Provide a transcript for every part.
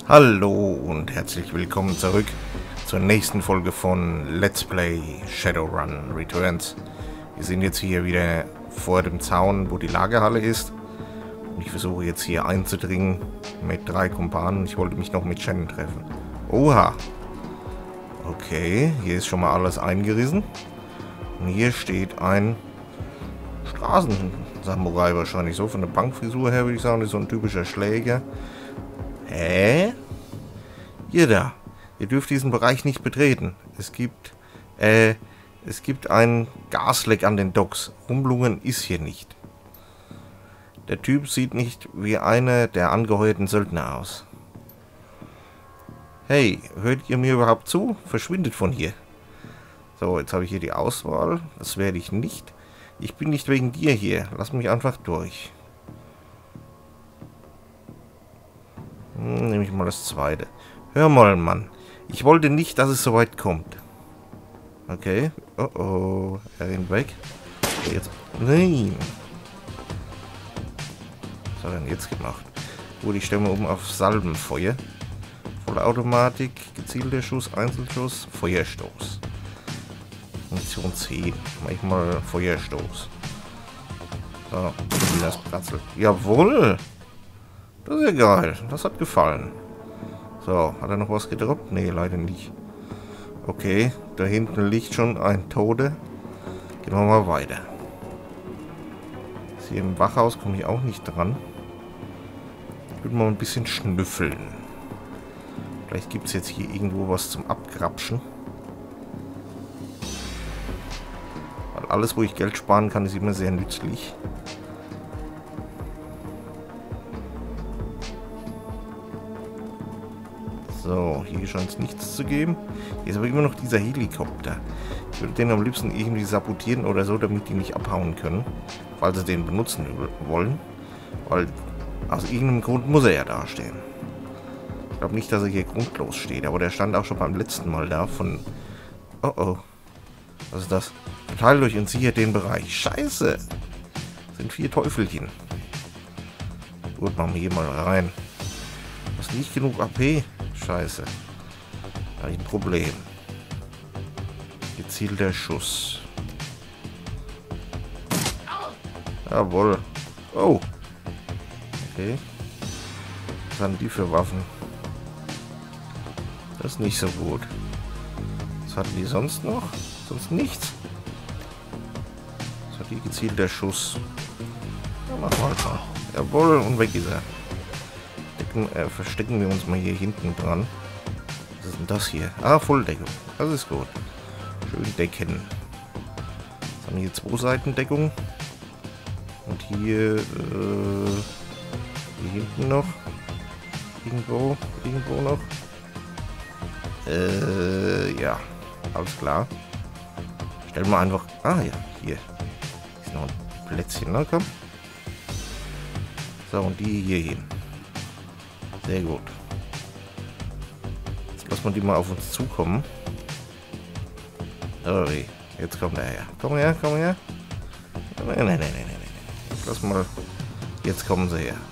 Hallo und herzlich willkommen zurück zur nächsten Folge von Let's Play Shadowrun Returns. Wir sind jetzt hier wieder vor dem Zaun, wo die Lagerhalle ist. Und ich versuche jetzt hier einzudringen mit 3 Kumpanen. Ich wollte mich noch mit Shannon treffen. Oha! Okay, hier ist schon mal alles eingerissen. Und hier steht ein Straßensamurai wahrscheinlich. So von der Bankfrisur her würde ich sagen, das ist so ein typischer Schläger. Hä? Ihr da. Ihr dürft diesen Bereich nicht betreten. Es gibt ein Gasleck an den Docks. Rumlungen ist hier nicht. Der Typ sieht nicht wie einer der angeheuerten Söldner aus. Hey, hört ihr mir überhaupt zu? Verschwindet von hier. So, jetzt habe ich hier die Auswahl. Das werde ich nicht. Ich bin nicht wegen dir hier. Lass mich einfach durch. Nehme ich mal das zweite. Hör mal, Mann. Ich wollte nicht, dass es so weit kommt. Okay. Oh oh. Er rennt weg. Jetzt. Nein. Was hat er denn jetzt gemacht? Gut, ich stelle mal um auf Salbenfeuer. Vollautomatik, gezielter Schuss, Einzelschuss, Feuerstoß. Munition 10. Manchmal Feuerstoß. So, wie das Platzel. Jawohl! Das ist ja geil. Das hat gefallen. So, hat er noch was gedroppt? Nee, leider nicht. Okay, da hinten liegt schon ein Tote. Gehen wir mal weiter. Hier im Wachhaus komme ich auch nicht dran. Ich würde mal ein bisschen schnüffeln. Vielleicht gibt es jetzt hier irgendwo was zum Abgrapschen. Weil alles, wo ich Geld sparen kann, ist immer sehr nützlich. So, hier scheint es nichts zu geben. Hier ist aber immer noch dieser Helikopter. Ich würde den am liebsten irgendwie sabotieren oder so, damit die nicht abhauen können, falls sie den benutzen wollen. Weil aus irgendeinem Grund muss er ja da stehen. Ich glaube nicht, dass er hier grundlos steht, aber der stand auch schon beim letzten Mal da von... Oh oh. Was ist das? Verteilt euch und sichert den Bereich. Scheiße! Das sind 4 Teufelchen. Gut, machen wir hier mal rein. Das ist nicht genug AP. Scheiße. Da habe ich ein Problem. Gezielter Schuss. Jawohl. Oh. Okay. Was haben die für Waffen? Das ist nicht so gut. Was hatten die sonst noch? Sonst nichts. Was hat die gezielter Schuss? Ja, mach mal. Jawohl, und weg ist er. Verstecken wir uns mal hier hinten dran. Was ist denn das hier? Ah, Volldeckung. Das ist gut. Schön decken. Jetzt haben wir hier 2 Seitendeckung. Und hier, hier hinten noch. Irgendwo noch. Ja. Alles klar. Stellen wir einfach... Ah, ja. Hier. Ist noch ein Plätzchen, ne? Komm. So, und die hier hin. Sehr gut. Jetzt lassen wir die mal auf uns zukommen. Oh, jetzt kommt er her. Komm her, komm her. Nein. Lass mal. Jetzt kommen sie her.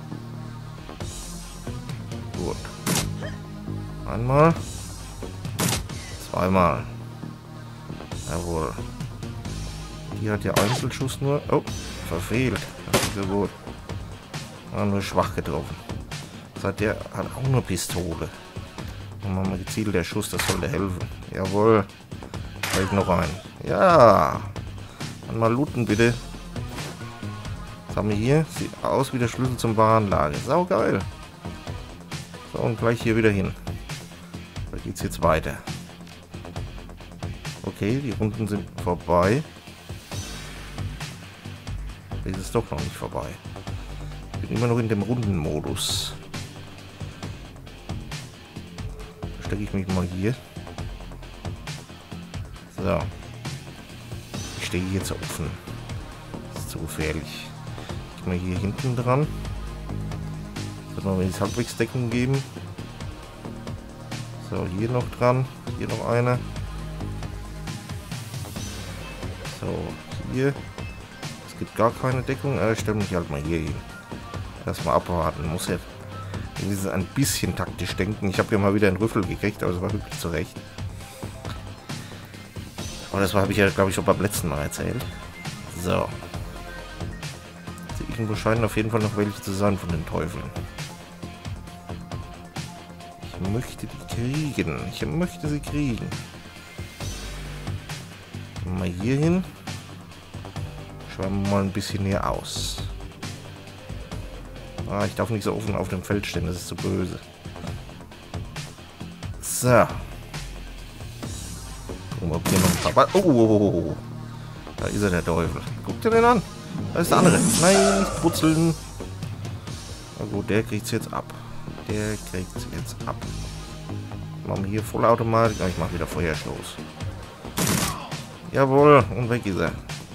Gut. Einmal. Zweimal. Jawohl. Die hat ja Einzelschuss nur. Oh, verfehlt. Das ist so gut. War nur schwach getroffen. Der hat auch eine Pistole. Und mal gezielter Schuss, das sollte helfen. Jawohl. Fällt noch ein. Ja. Dann mal looten, bitte. Was haben wir hier? Sieht aus wie der Schlüssel zum Warenlager. Sau geil. So, und gleich hier wieder hin. Da geht's jetzt weiter. Okay, die Runden sind vorbei. Das ist doch noch nicht vorbei. Ich bin immer noch in dem Rundenmodus. Stecke ich mich mal hier. So. Ich stehe jetzt offen. Das ist zu gefährlich. Ich mal hier hinten dran. Sollte man jetzt halbwegs Deckung geben. So, hier noch dran. Hier noch einer. So, hier. Es gibt gar keine Deckung. Ich stelle mich halt mal hier hin. Erstmal abwarten. Dieses ein bisschen taktisch denken. Ich habe ja mal wieder einen Rüffel gekriegt, aber es war wirklich zurecht. Aber das habe ich ja, glaube ich, schon beim letzten Mal erzählt. So. Also irgendwo scheinen auf jeden Fall noch welche zu sein von den Teufeln. Ich möchte die kriegen. Ich möchte sie kriegen. Mal hier hin. Schwammen wir mal ein bisschen näher aus. Ah, ich darf nicht so offen auf dem Feld stehen, das ist zu böse. So. Gucken wir, ob hier noch ein paar... Oh, da ist er, der Teufel. Guck dir den an. Da ist der andere. Nein, nicht putzeln. Na gut, der kriegt es jetzt ab. Der kriegt es jetzt ab. Machen wir hier Vollautomatik. Ich mache wieder Feuerstoß. Jawohl, und weg ist er.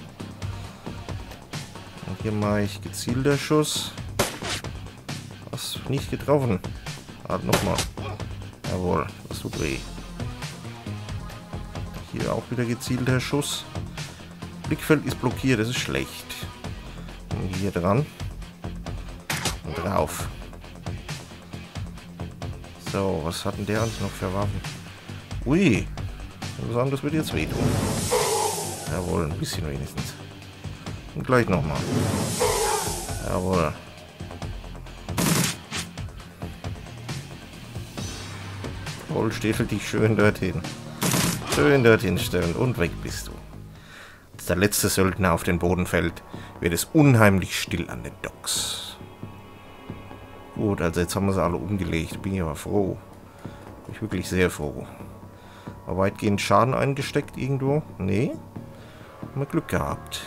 Und hier mache ich gezielter Schuss. Was? Nicht getroffen. Halt nochmal. Jawohl, das tut weh. Hier auch wieder gezielter Schuss. Blickfeld ist blockiert, das ist schlecht. Und hier dran. Und drauf. So, was hat denn der eigentlich noch für Waffen? Ui. Ich würde sagen, das wird jetzt wehtun. Jawohl, ein bisschen wenigstens. Und gleich nochmal. Jawohl. Jawohl, Stiefel dich schön dorthin. Schön dorthin stellen und weg bist du. Als der letzte Söldner auf den Boden fällt, wird es unheimlich still an den Docks. Gut, also jetzt haben wir sie alle umgelegt. Bin ich aber froh. Bin ich wirklich sehr froh. Aber weitgehend Schaden eingesteckt irgendwo? Nee. Haben wir Glück gehabt.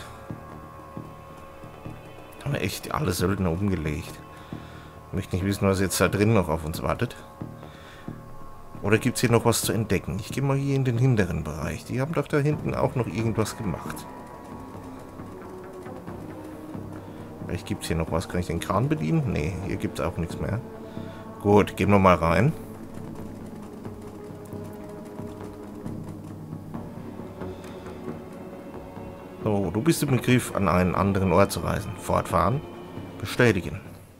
Haben wir echt alle Söldner umgelegt. Ich möchte nicht wissen, was jetzt da drin noch auf uns wartet. Oder gibt es hier noch was zu entdecken? Ich gehe mal hier in den hinteren Bereich. Die haben doch da hinten auch noch irgendwas gemacht. Vielleicht gibt es hier noch was. Kann ich den Kran bedienen? Nee, hier gibt es auch nichts mehr. Gut, gehen wir mal rein. So, du bist im Begriff, an einen anderen Ort zu reisen. Fortfahren. Bestätigen.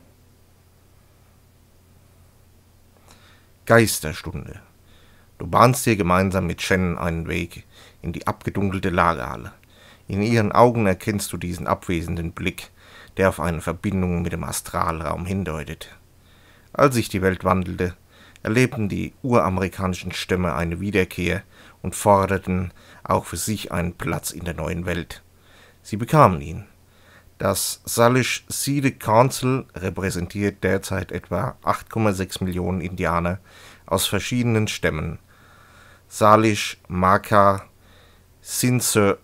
Geisterstunde. Du bahnst dir gemeinsam mit Shannon einen Weg in die abgedunkelte Lagerhalle. In ihren Augen erkennst du diesen abwesenden Blick, der auf eine Verbindung mit dem Astralraum hindeutet. Als sich die Welt wandelte, erlebten die uramerikanischen Stämme eine Wiederkehr und forderten auch für sich einen Platz in der neuen Welt. Sie bekamen ihn. Das Salish Seed Council repräsentiert derzeit etwa 8,6 Millionen Indianer aus verschiedenen Stämmen. Salish, Maka, Sinserach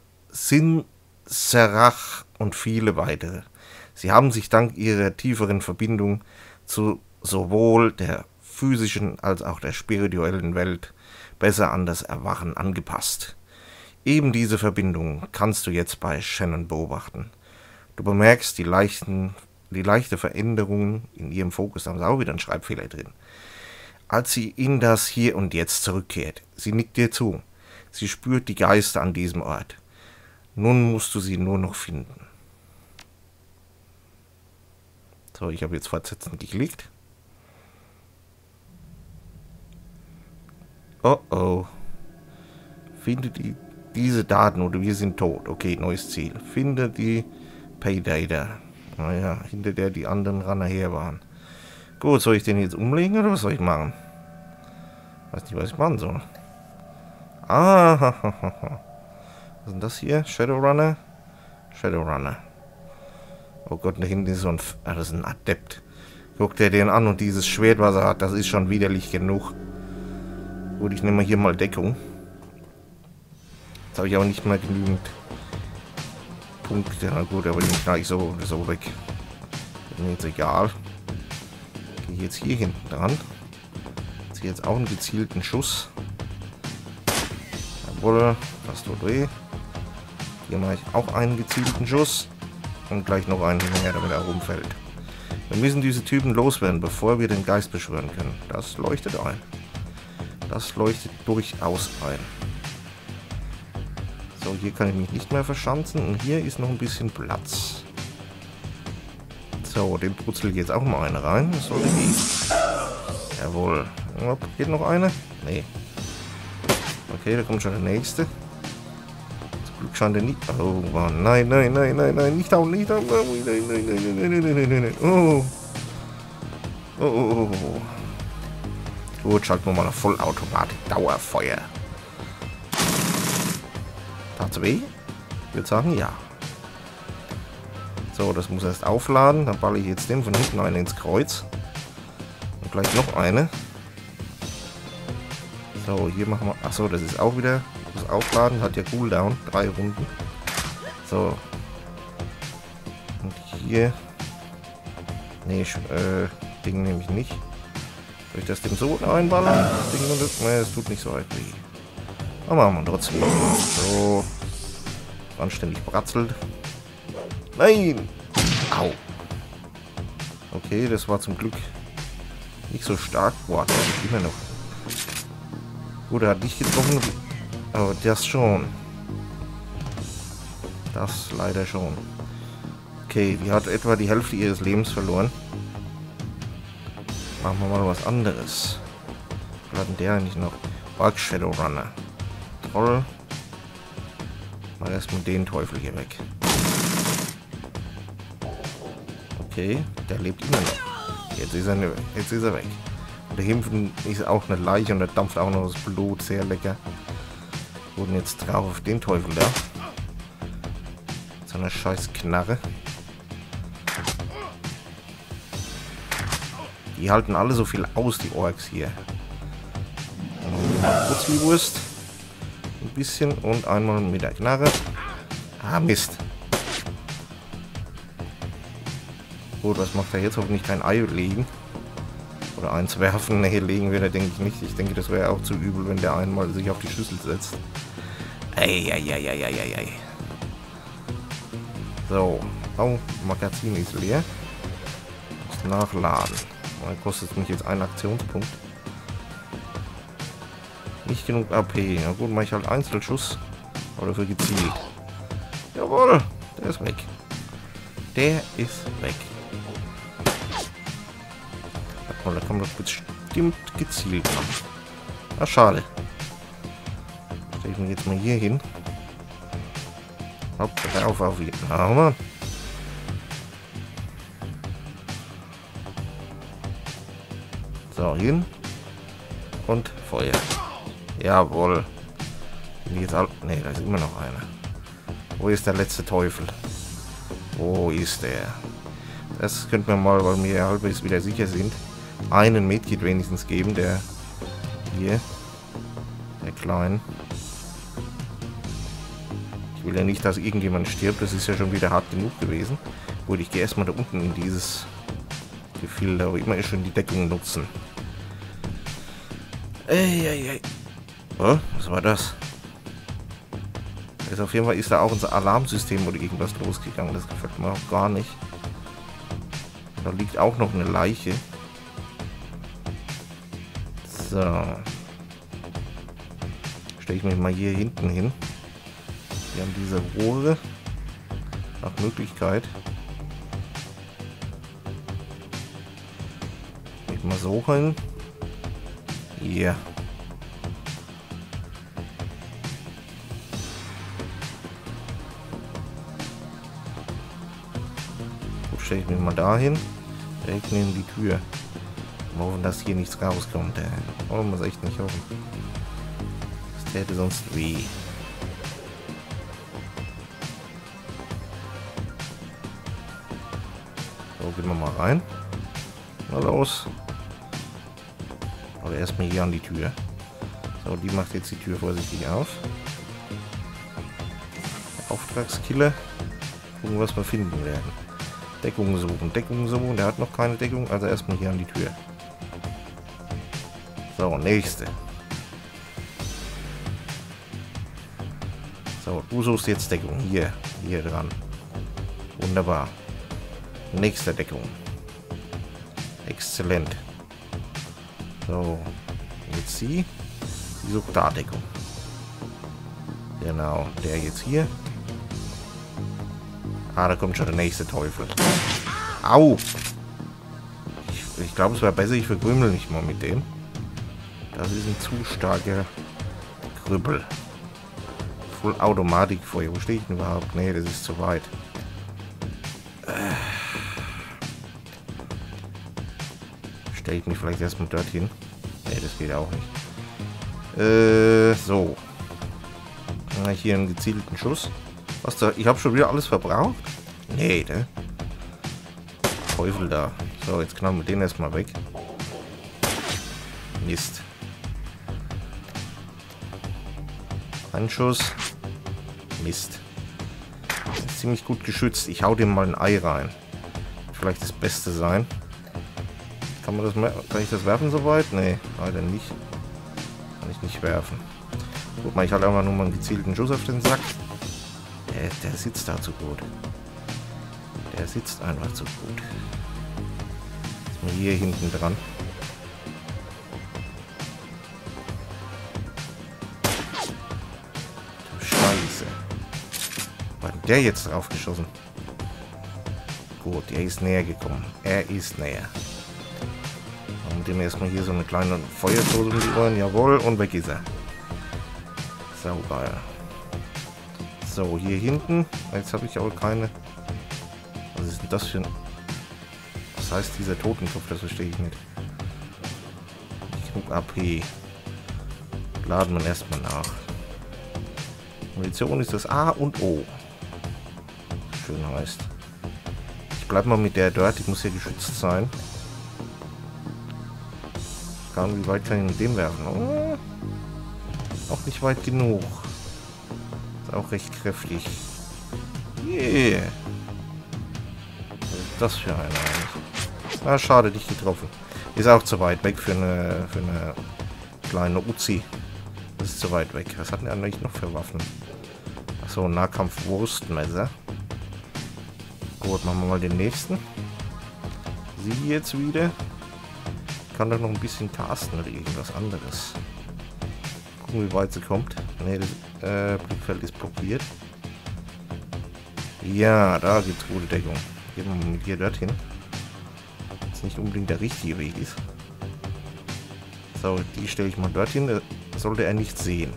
und viele weitere. Sie haben sich dank ihrer tieferen Verbindung zu sowohl der physischen als auch der spirituellen Welt besser an das Erwachen angepasst. Eben diese Verbindung kannst du jetzt bei Shannon beobachten. Du bemerkst die leichte Veränderung in ihrem Fokus. Da haben sie auch wieder einen Schreibfehler drin. Als sie in das Hier und Jetzt zurückkehrt, sie nickt dir zu. Sie spürt die Geister an diesem Ort. Nun musst du sie nur noch finden. So, ich habe jetzt fortsetzend geklickt. Oh oh. Finde diese Daten oder wir sind tot. Okay, neues Ziel. Finde die Paydata. Naja, hinter der die anderen Runner her waren. Gut, soll ich den jetzt umlegen oder was soll ich machen? Weiß nicht, was ich machen soll. Ah, was ist denn das hier? Shadowrunner? Shadowrunner. Oh Gott, da hinten ist so ein... Ah, das ist ein Adept. Guckt er den an und dieses Schwert, was er hat, das ist schon widerlich genug. Gut, ich nehme hier mal Deckung. Jetzt habe ich aber nicht mehr genügend Punkte. Na gut, aber den knall ich so weg. Ist mir jetzt egal. Gehe jetzt hier hinten dran. Jetzt hier jetzt auch einen gezielten Schuss. Jawohl, das tut weh. Hier mache ich auch einen gezielten Schuss. Und gleich noch einen hinterher, damit er rumfällt. Wir müssen diese Typen loswerden, bevor wir den Geist beschwören können. Das leuchtet ein. Das leuchtet durchaus ein. So, hier kann ich mich nicht mehr verschanzen. Und hier ist noch ein bisschen Platz. So, den putzel ich jetzt auch mal einen rein. Das sollte gehen. Jawohl. Geht noch eine? Nee. Okay, da kommt schon der nächste. Zum Glück scheint er nicht. Oh Mann, nein, nein, nein, nein, nein, nicht hauen, nicht hauen. Nein, nein, nein, nein, nein, nein, nein, nein. Oh. Oh, oh, oh. Gut, schalten wir mal auf Vollautomatik. Dauerfeuer. Tat's weh? Ich würde sagen, ja. So, das muss erst aufladen. Dann balle ich jetzt den von hinten einen ins Kreuz. Und gleich noch eine. So, hier machen wir... Achso, das ist auch wieder... Muss aufladen. Hat ja Cooldown. 3 Runden. So. Und hier... Nee, Ding nehme ich nicht. Soll ich das dem so einballern? Das Ding, nee, es tut nicht so weit weh. Aber machen wir trotzdem. So. Anständig bratzelt. Nein! Au! Okay, das war zum Glück nicht so stark. Boah, der ist immer noch. Gut, er hat nicht getroffen. Aber das schon. Das leider schon. Okay, die hat etwa die Hälfte ihres Lebens verloren. Machen wir mal was anderes. Was hat denn der eigentlich noch? Bark Shadowrunner. Troll. Mal erstmal den Teufel hier weg. Okay, der lebt immer noch. Jetzt ist er weg. Und der hinten ist auch eine Leiche und da dampft auch noch das Blut. Sehr lecker. Wurden jetzt drauf auf den Teufel da. So eine scheiß Knarre. Die halten alle so viel aus, die Orks hier. Putzliwurst. Ein bisschen und einmal mit der Knarre. Ah, Mist. Gut, was macht er jetzt? Hoffentlich kein Ei legen. Oder eins werfen. Nee, legen wir da denke ich nicht. Ich denke, das wäre auch zu übel, wenn der einmal sich auf die Schüssel setzt. Eieieiei. So. Oh, Magazin ist leer. Muss nachladen. Dann kostet mich jetzt einen Aktionspunkt. Nicht genug AP. Na gut, mache ich halt Einzelschuss. Aber dafür gezielt. Jawohl, der ist weg. Der ist weg. Da kann man doch bestimmt gezielt machen. Ach, schade. Stelle ich mich jetzt mal hier hin. Hopp, auf jeden Fall. Ah, Mann. So, hin. Und Feuer. Jawohl. Jetzt ne, da ist immer noch einer. Wo ist der letzte Teufel? Wo ist der? Das könnte man mal, weil wir halbwegs wieder sicher sind, einen Medkit wenigstens geben, der hier, der Kleinen. Ich will ja nicht, dass irgendjemand stirbt, das ist ja schon wieder hart genug gewesen. Gut, ich gehe erstmal da unten in dieses Gefilde, aber immer schön die Deckung nutzen. Ey. Oh, was war das? Auf jeden Fall ist da auch unser Alarmsystem oder irgendwas losgegangen. Das gefällt mir auch gar nicht. Da liegt auch noch eine Leiche. So. Stelle ich mich mal hier hinten hin. Wir haben diese Rohre. Nach Möglichkeit. Ich mal so hin. Hier. Stelle ich mich mal dahin. Direkt neben die Tür. Wir hoffen, dass hier nichts rauskommt. Wollen wir es echt nicht hoffen. Das täte sonst weh. So, gehen wir mal rein. Na los. Aber erstmal hier an die Tür. So, die macht jetzt die Tür vorsichtig auf. Auftragskiller. Gucken, was wir finden werden. Deckung suchen. Der hat noch keine Deckung, also erstmal hier an die Tür. So, nächste. So, du suchst jetzt Deckung. Hier dran. Wunderbar. Nächste Deckung. Exzellent. So, jetzt sie. Die sucht da Deckung. Genau, der jetzt hier. Ah, da kommt schon der nächste Teufel. Au! Ich glaube, es wäre besser, ich verkrümel mich mal mit dem. Das ist ein zu starker Krüppel. Full Automatikfeuer. Wo stehe ich denn überhaupt? Nee, das ist zu weit. Stelle ich mich vielleicht erstmal dorthin? Nee, das geht auch nicht. So. Hier einen gezielten Schuss. Was da? Ich habe schon wieder alles verbraucht? Nee, ne? Teufel da. So, jetzt knallen wir den erstmal weg. Mist. Ein Schuss. Mist. Ist ziemlich gut geschützt. Ich hau dem mal ein Ei rein. Vielleicht das Beste sein. Kann ich das werfen soweit? Nee, leider nicht. Kann ich nicht werfen. Guck mal, ich halte einfach nur mal einen gezielten Schuss auf den Sack. Der sitzt da zu gut. Der sitzt einfach zu gut. Ist mir hier hinten dran. Du Scheiße. War denn der jetzt drauf geschossen? Gut, er ist näher gekommen. Er ist näher. Und dem erstmal hier so eine kleine Feuerdose um die Ohren. Jawohl, und weg ist er. Saugeil. So, hier hinten. Jetzt habe ich auch keine. Was ist denn das für ein. Was heißt dieser Totenkopf? Das verstehe ich nicht. Genug AP. Laden wir erstmal nach. Munition ist das A und O. Schön heißt. Ich bleib mal mit der dort. Die muss ja geschützt sein. Wie weit kann ich mit dem werfen? Oh, auch nicht weit genug. Ist auch recht kräftig. Yeah. Was ist das für einer eigentlich? Ah, schade, dich getroffen. Ist auch zu weit weg für eine kleine Uzi. Das ist zu weit weg. Was hat denn eigentlich noch für Waffen? Achso, Nahkampf-Wurstmesser. Gut, machen wir mal den nächsten. Sie jetzt wieder. Kann doch noch ein bisschen casten oder irgendwas anderes. Gucken, wie weit sie kommt. Ne, das Blickfeld ist blockiert. Ja, da gibt's gute Deckung. Gehen wir mal mit hier dorthin. Das nicht unbedingt der richtige Weg ist. So, die stelle ich mal dorthin. Da sollte er nicht sehen.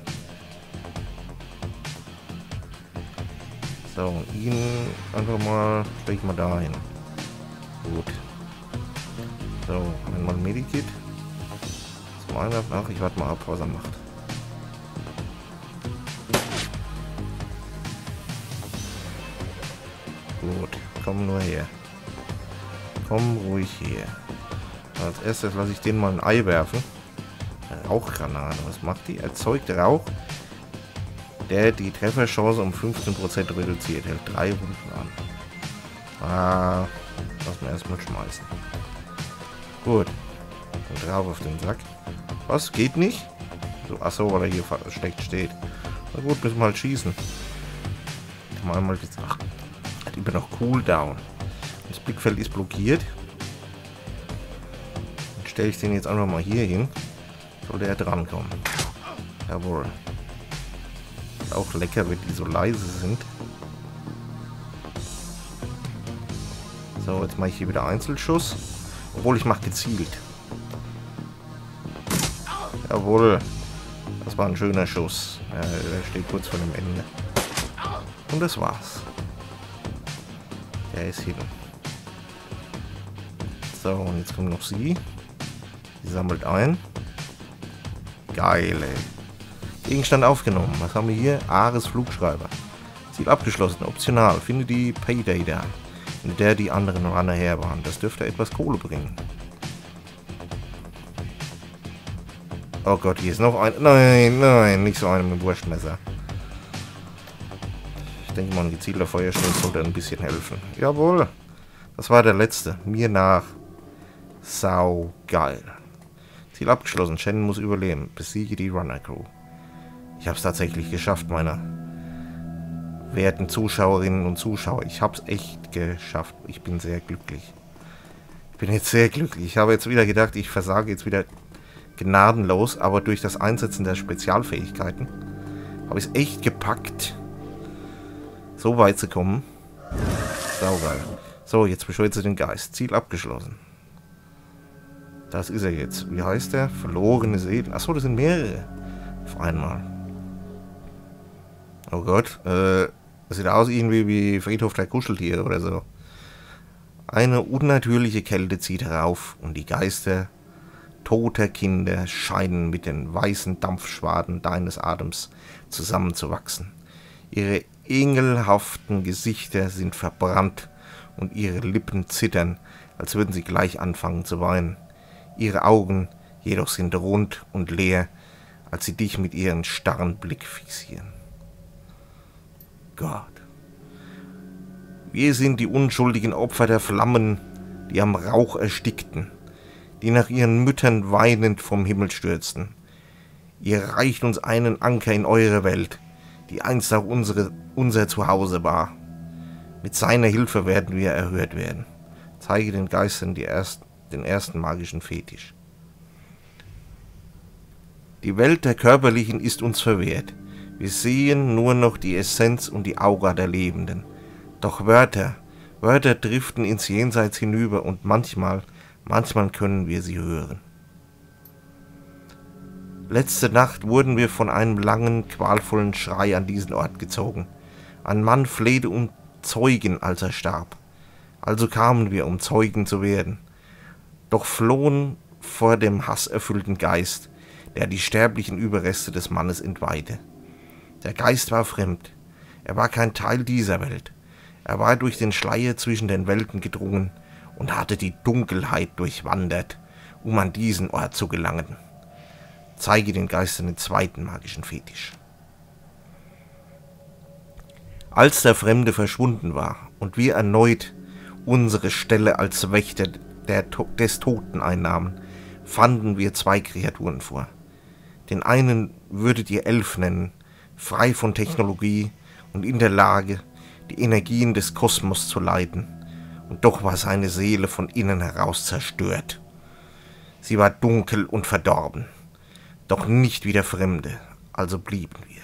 So, und ihn einfach mal stelle ich mal dahin. Gut. So, einmal Medikit. Zum einen, ach, ich warte mal ab, was er macht. Gut, komm nur her. Komm ruhig her. Als erstes lasse ich den mal ein Ei werfen. Rauchgranate, was macht die? Erzeugt Rauch, der die Trefferchance um 15% reduziert. Hält 3 Runden an. Ah, lassen wir erstmal schmeißen. Gut. Und drauf auf den Sack. Was? Geht nicht? So, achso, weil er hier versteckt steht. Na gut, müssen wir halt schießen. Mal jetzt. Ach, hat immer noch Cooldown. Das Blickfeld ist blockiert. Dann stelle ich den jetzt einfach mal hier hin. Sollte er drankommen. Jawohl. Ist auch lecker, wenn die so leise sind. So, jetzt mache ich hier wieder Einzelschuss. Obwohl, ich mache gezielt. Jawohl. Das war ein schöner Schuss. Der steht kurz vor dem Ende. Und das war's. Der ist hin. So, und jetzt kommt noch sie. Sie sammelt ein. Geil, ey. Gegenstand aufgenommen. Was haben wir hier? Ares Flugschreiber. Ziel abgeschlossen. Optional. Finde die Paydata, in der die anderen Runner her waren. Das dürfte etwas Kohle bringen. Oh Gott, hier ist noch ein... Nein, nein, nicht so einer mit dem Wurstmesser. Ich denke mal, ein gezielter Feuerstoß sollte ein bisschen helfen. Jawohl. Das war der letzte. Mir nach. Sau geil. Ziel abgeschlossen. Shannon muss überleben. Besiege die Runner Crew. Ich habe es tatsächlich geschafft, meine werten Zuschauerinnen und Zuschauer. Ich habe es echt geschafft. Ich bin sehr glücklich. Ich bin jetzt sehr glücklich. Ich habe jetzt wieder gedacht, ich versage jetzt wieder gnadenlos, aber durch das Einsetzen der Spezialfähigkeiten habe ich es echt gepackt, so weit zu kommen. Saugeil. So, jetzt beschwört sie den Geist. Ziel abgeschlossen. Das ist er jetzt. Wie heißt der? Verlorene Seelen. Achso, das sind mehrere. Auf einmal. Oh Gott. Das sieht aus irgendwie wie Friedhof der Kuscheltiere oder so. Eine unnatürliche Kälte zieht herauf und die Geister toter Kinder scheinen mit den weißen Dampfschwaden deines Atems zusammenzuwachsen. Ihre engelhaften Gesichter sind verbrannt und ihre Lippen zittern, als würden sie gleich anfangen zu weinen. Ihre Augen jedoch sind rund und leer, als sie dich mit ihren starren Blick fixieren. Gott. Wir sind die unschuldigen Opfer der Flammen, die am Rauch erstickten, die nach ihren Müttern weinend vom Himmel stürzten. Ihr reicht uns einen Anker in eure Welt, die einst auch unser Zuhause war. Mit seiner Hilfe werden wir erhört werden. Zeige den Geistern den ersten magischen Fetisch. Die Welt der Körperlichen ist uns verwehrt. Wir sehen nur noch die Essenz und die Aura der Lebenden. Doch Wörter driften ins Jenseits hinüber und manchmal können wir sie hören. Letzte Nacht wurden wir von einem langen, qualvollen Schrei an diesen Ort gezogen. Ein Mann flehte um Zeugen, als er starb. Also kamen wir, um Zeugen zu werden, doch flohen vor dem hasserfüllten Geist, der die sterblichen Überreste des Mannes entweihte. Der Geist war fremd, er war kein Teil dieser Welt, er war durch den Schleier zwischen den Welten gedrungen und hatte die Dunkelheit durchwandert, um an diesen Ort zu gelangen. Zeige den Geistern den zweiten magischen Fetisch. Als der Fremde verschwunden war und wir erneut unsere Stelle als Wächter des Toten einnahmen, fanden wir zwei Kreaturen vor. Den einen würdet ihr Elf nennen, frei von Technologie und in der Lage, die Energien des Kosmos zu leiten. Und doch war seine Seele von innen heraus zerstört. Sie war dunkel und verdorben, doch nicht wie der Fremde, also blieben wir.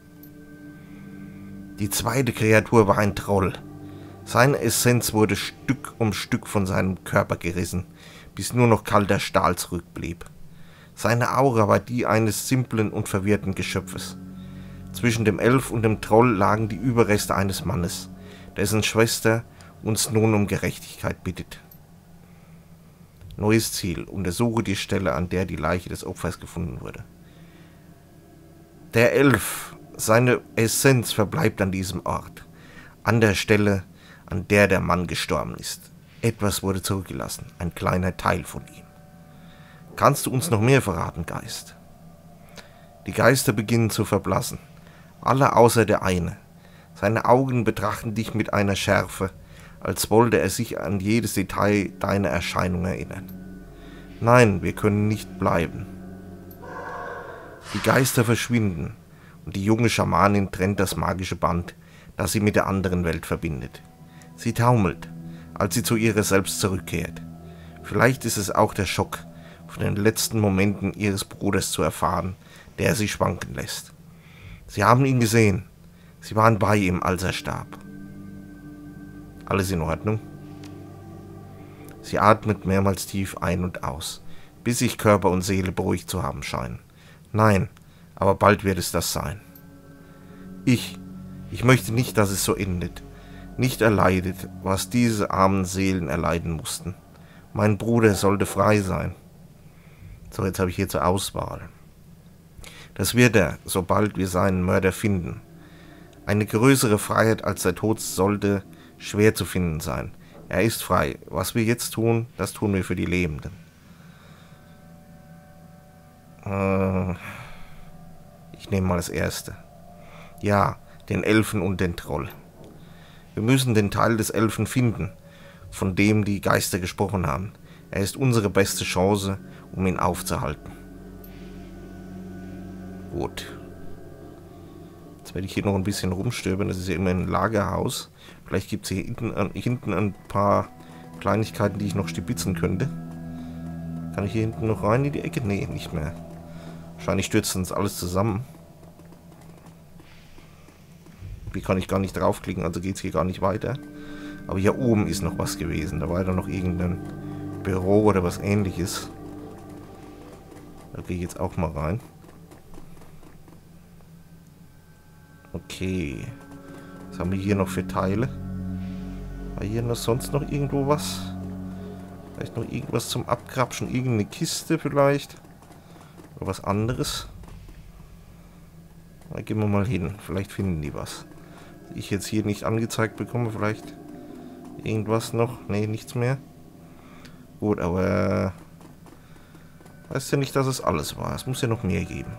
Die zweite Kreatur war ein Troll. Seine Essenz wurde Stück um Stück von seinem Körper gerissen, bis nur noch kalter Stahl zurückblieb. Seine Aura war die eines simplen und verwirrten Geschöpfes. Zwischen dem Elf und dem Troll lagen die Überreste eines Mannes, dessen Schwester uns nun um Gerechtigkeit bittet. Neues Ziel: Untersuche die Stelle, an der die Leiche des Opfers gefunden wurde. Der Elf, seine Essenz verbleibt an diesem Ort, an der Stelle, an der der Mann gestorben ist. Etwas wurde zurückgelassen, ein kleiner Teil von ihm. Kannst du uns noch mehr verraten, Geist? Die Geister beginnen zu verblassen, alle außer der eine. Seine Augen betrachten dich mit einer Schärfe, als wollte er sich an jedes Detail deiner Erscheinung erinnern. Nein, wir können nicht bleiben. Die Geister verschwinden und die junge Schamanin trennt das magische Band, das sie mit der anderen Welt verbindet. Sie taumelt, als sie zu ihrer selbst zurückkehrt. Vielleicht ist es auch der Schock, von den letzten Momenten ihres Bruders zu erfahren, der sie schwanken lässt. Sie haben ihn gesehen. Sie waren bei ihm, als er starb. Alles in Ordnung? Sie atmet mehrmals tief ein und aus, bis sich Körper und Seele beruhigt zu haben scheinen. Nein, aber bald wird es das sein. Ich möchte nicht, dass es so endet. Nicht erleidet, was diese armen Seelen erleiden mussten. Mein Bruder sollte frei sein. So, jetzt habe ich hier zur Auswahl. Das wird er, sobald wir seinen Mörder finden. Eine größere Freiheit als der Tod sollte schwer zu finden sein. Er ist frei. Was wir jetzt tun, das tun wir für die Lebenden. Ich nehme mal das erste. Ja, den Elfen und den Troll. Wir müssen den Teil des Elfen finden, von dem die Geister gesprochen haben. Er ist unsere beste Chance, um ihn aufzuhalten. Gut. Jetzt werde ich hier noch ein bisschen rumstöbern. Das ist ja immer ein Lagerhaus. Vielleicht gibt es hier hinten ein paar Kleinigkeiten, die ich noch stibitzen könnte. Kann ich hier hinten noch rein in die Ecke? Nee, nicht mehr. Wahrscheinlich stürzt uns alles zusammen. Hier kann ich gar nicht draufklicken, also geht es hier gar nicht weiter. Aber hier oben ist noch was gewesen. Da war ja noch irgendein Büro oder was Ähnliches. Da gehe ich jetzt auch mal rein. Okay. Was haben wir hier noch für Teile? War hier noch sonst noch irgendwo was? Vielleicht noch irgendwas zum Abgrapschen? Irgendeine Kiste vielleicht? Oder was anderes? Da gehen wir mal hin. Vielleicht finden die was. Ich jetzt hier nicht angezeigt bekomme. Vielleicht irgendwas noch? Ne, nichts mehr. Gut, aber heißt ja nicht, dass es alles war. Es muss ja noch mehr geben.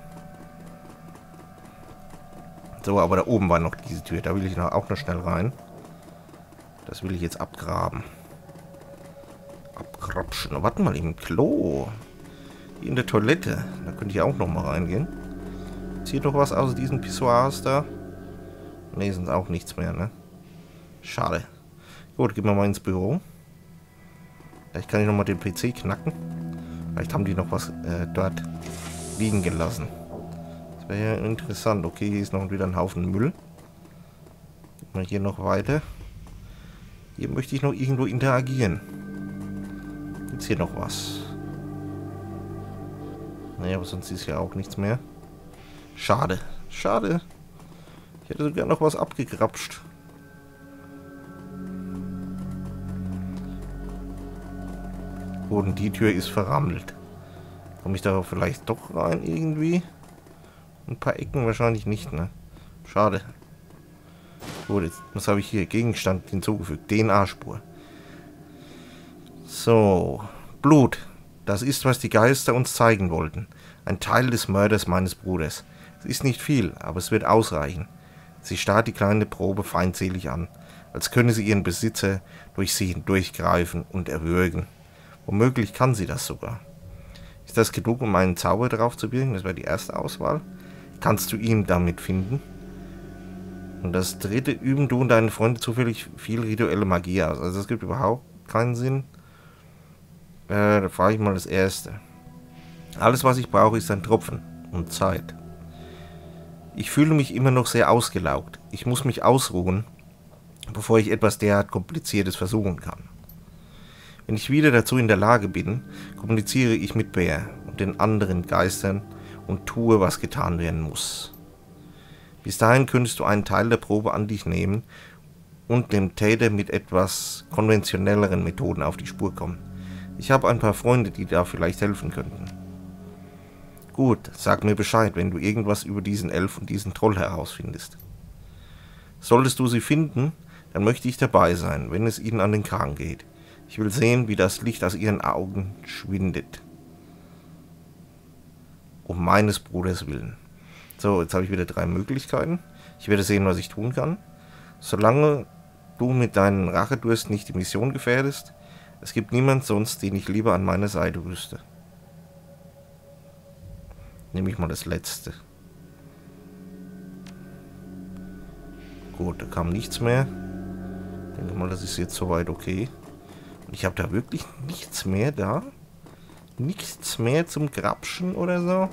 So, aber da oben war noch diese Tür. Da will ich auch noch schnell rein. Das will ich jetzt abgraben. Abgrapschen. Warte mal, im Klo. Hier in der Toilette. Da könnte ich auch noch mal reingehen. Ist hier noch was aus diesen Pissoirs da? Ne, sind auch nichts mehr, ne? Schade. Gut, gehen wir mal ins Büro. Vielleicht kann ich noch mal den PC knacken. Vielleicht haben die noch was dort liegen gelassen. Das wäre ja interessant. Okay, hier ist noch wieder ein Haufen Müll. Gehen wir hier noch weiter. Hier möchte ich noch irgendwo interagieren. Gibt's hier noch was? Naja, aber sonst ist ja auch nichts mehr. Schade. Schade. Ich hätte sogar noch was abgegrapscht. Und die Tür ist verrammelt. Komme ich da vielleicht doch rein irgendwie? Ein paar Ecken wahrscheinlich nicht, ne? Schade. Gut, jetzt, was habe ich hier? Gegenstand hinzugefügt. DNA-Spur. So. Blut. Das ist, was die Geister uns zeigen wollten. Ein Teil des Mörders meines Bruders. Es ist nicht viel, aber es wird ausreichen. Sie starrt die kleine Probe feindselig an, als könne sie ihren Besitzer durch sie hindurchgreifen und erwürgen. Womöglich kann sie das sogar. Ist das genug, um einen Zauber darauf zu wirken? Das wäre die erste Auswahl. Kannst du ihn damit finden? Und das dritte, üben du und deine Freunde zufällig viel rituelle Magie aus. Also es gibt überhaupt keinen Sinn. Da frage ich mal das erste. Alles, was ich brauche, ist ein Tropfen und Zeit. Ich fühle mich immer noch sehr ausgelaugt. Ich muss mich ausruhen, bevor ich etwas derart Kompliziertes versuchen kann. Wenn ich wieder dazu in der Lage bin, kommuniziere ich mit Bär und den anderen Geistern und tue, was getan werden muss. Bis dahin könntest du einen Teil der Probe an dich nehmen und dem Täter mit etwas konventionelleren Methoden auf die Spur kommen. Ich habe ein paar Freunde, die da vielleicht helfen könnten. Gut, sag mir Bescheid, wenn du irgendwas über diesen Elf und diesen Troll herausfindest. Solltest du sie finden, dann möchte ich dabei sein, wenn es ihnen an den Kragen geht. Ich will sehen, wie das Licht aus ihren Augen schwindet. Um meines Bruders willen. So, jetzt habe ich wieder 3 Möglichkeiten. Ich werde sehen, was ich tun kann. Solange du mit deinem Rachedurst nicht die Mission gefährdest, es gibt niemand sonst, den ich lieber an meiner Seite wüsste. Nehme ich mal das letzte. Gut, da kam nichts mehr. Ich denke mal, das ist jetzt soweit okay. Und ich habe da wirklich nichts mehr da. Nichts mehr zum Grapschen oder so.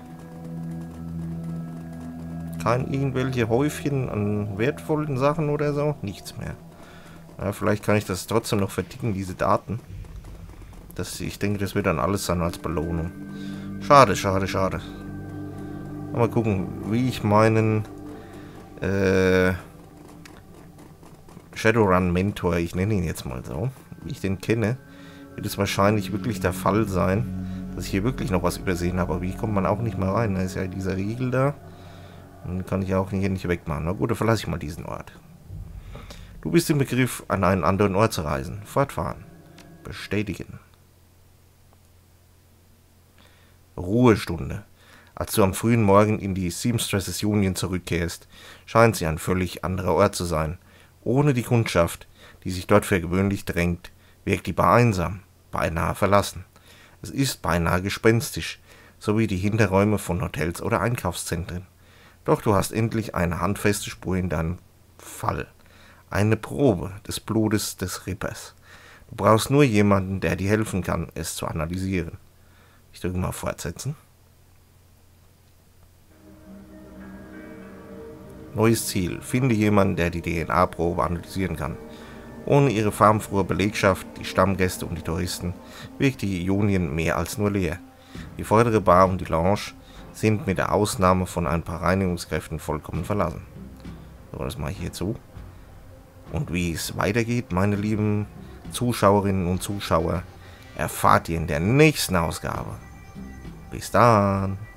Kein irgendwelche Häufchen an wertvollen Sachen oder so. Nichts mehr. Ja, vielleicht kann ich das trotzdem noch verticken, diese Daten. Ich denke, das wird dann alles sein als Belohnung. Schade, schade, schade. Mal gucken, wie ich meinen Shadowrun-Mentor, ich nenne ihn jetzt mal so, wie ich den kenne, wird es wahrscheinlich wirklich der Fall sein, dass ich hier wirklich noch was übersehen habe. Aber wie kommt man auch nicht mehr rein? Da ist ja dieser Riegel da. Und kann ich auch hier nicht wegmachen. Na gut, dann verlasse ich mal diesen Ort. Du bist im Begriff, an einen anderen Ort zu reisen. Fortfahren. Bestätigen. Ruhestunde. Als du am frühen Morgen in die Seamstresses Union zurückkehrst, scheint sie ein völlig anderer Ort zu sein. Ohne die Kundschaft, die sich dort für gewöhnlich drängt, wirkt die Bar einsam, beinahe verlassen. Es ist beinahe gespenstisch, so wie die Hinterräume von Hotels oder Einkaufszentren. Doch du hast endlich eine handfeste Spur in deinem Fall. Eine Probe des Blutes des Rippers. Du brauchst nur jemanden, der dir helfen kann, es zu analysieren. Ich drücke mal fortsetzen. Neues Ziel. Finde jemanden, der die DNA-Probe analysieren kann. Ohne ihre farbenfrohe Belegschaft, die Stammgäste und die Touristen, wirkt die Union mehr als nur leer. Die vordere Bar und die Lounge sind mit der Ausnahme von ein paar Reinigungskräften vollkommen verlassen. So, das mache ich hier zu. Und wie es weitergeht, meine lieben Zuschauerinnen und Zuschauer, erfahrt ihr in der nächsten Ausgabe. Bis dann.